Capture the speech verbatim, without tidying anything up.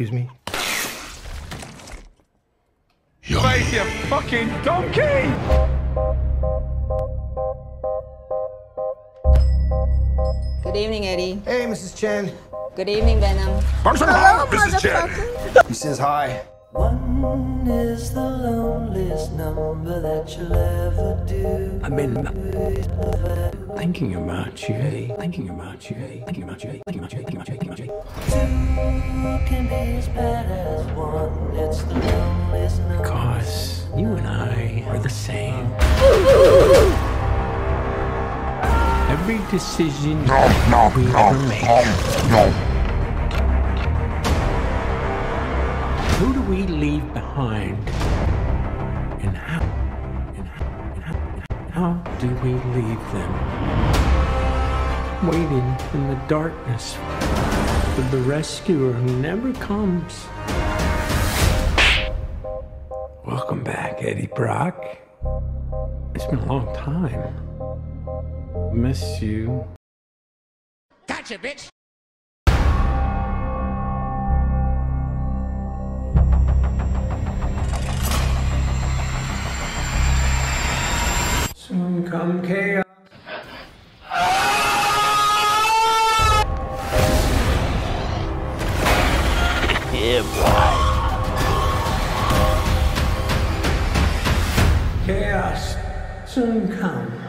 Excuse me? Face, you fucking donkey! Good evening, Eddie. Hey, Missus Chen. Good evening, Venom. Hello, Missus Chen. He says hi. One is the loneliest number that you'll ever do. I've been thinking about you, Eddie. Thinking about you, Eddie. Thinking about you, Eddie. Thinking about you, Eddie. Thinking about you, Eddie. Thinking about you, Eddie. Two can be as bad as one. It's the loneliest number. Because you and I are the same. Every decision No, no, we no, ever make. no, no. Who do we leave behind? And how? And how? And how, and how do we leave them? Waiting in the darkness for the rescuer who never comes. Welcome back, Eddie Brock. It's been a long time. Miss you. Gotcha, bitch! Soon come chaos. Yeah, boy. Chaos soon come.